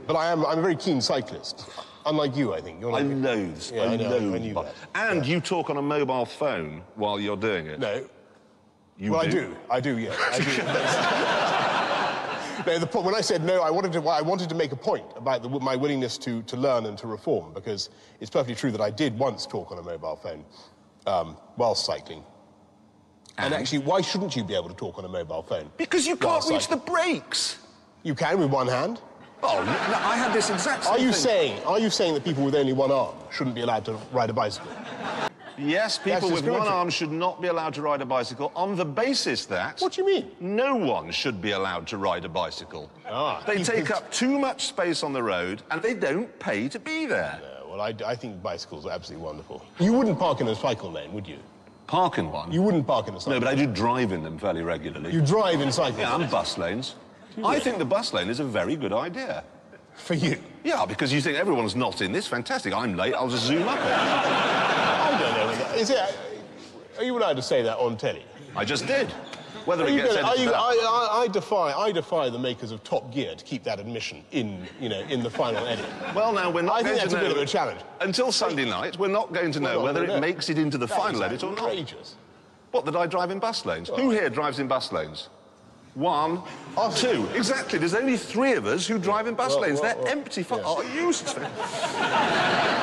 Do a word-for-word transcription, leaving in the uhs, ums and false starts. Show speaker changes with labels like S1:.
S1: But I am, I'm a very keen cyclist. Unlike you, I think. You're
S2: I
S1: like,
S2: know this.
S1: yeah,
S2: I,
S1: I know.
S2: know.
S1: I knew that.
S2: And
S1: yeah.
S2: you talk on a mobile phone while you're doing it.
S1: No.
S2: You
S1: well,
S2: do?
S1: I do. I do, yes. I do. no, the point, when I said no, I wanted to, I wanted to make a point about the, my willingness to, to learn and to reform, because it's perfectly true that I did once talk on a mobile phone um, while cycling. And? and actually, why shouldn't you be able to talk on a mobile phone?
S2: Because you can't reach cycling? the brakes.
S1: You can with one hand.
S2: Oh, no, I had this exact same
S1: Are you
S2: thing.
S1: saying, are you saying that people with only one arm shouldn't be allowed to ride a bicycle?
S2: Yes, people with one arm should not be allowed to ride a bicycle on the basis that...
S1: What do you mean?
S2: No one should be allowed to ride a bicycle.
S1: Ah,
S2: they take up too much space on the road and they don't pay to be there.
S1: No, well, I, I think bicycles are absolutely wonderful. You wouldn't park in a cycle lane, would you?
S2: Park in one?
S1: You wouldn't park in a cycle lane.
S2: No, but I do drive in them fairly regularly.
S1: You drive in cycle
S2: Yeah,
S1: lanes?
S2: and bus lanes. I think the bus lane is a very good idea.
S1: For you?
S2: Yeah, because you think everyone's not in this. Fantastic. I'm late. I'll just zoom up it.
S1: I don't know. Is it... Are you allowed to say that on telly?
S2: I just did. Whether
S1: are
S2: it
S1: you
S2: gets
S1: gonna, are you,
S2: I,
S1: I, I defy, I defy the makers of Top Gear to keep that admission in, you know, in the final edit.
S2: Well, now we're not
S1: I
S2: going
S1: think that's
S2: to know
S1: a bit of a challenge.
S2: Until Sunday night, we're not going to know
S1: well,
S2: whether
S1: no.
S2: it makes it into the
S1: that
S2: final edit or not.
S1: Outrageous.
S2: What, that I drive in bus lanes? Well, who here drives in bus lanes? One, two. Exactly. There's only three of us who drive in bus
S1: well,
S2: lanes.
S1: well,
S2: They're
S1: well,
S2: empty.
S1: yeah.
S2: Are you?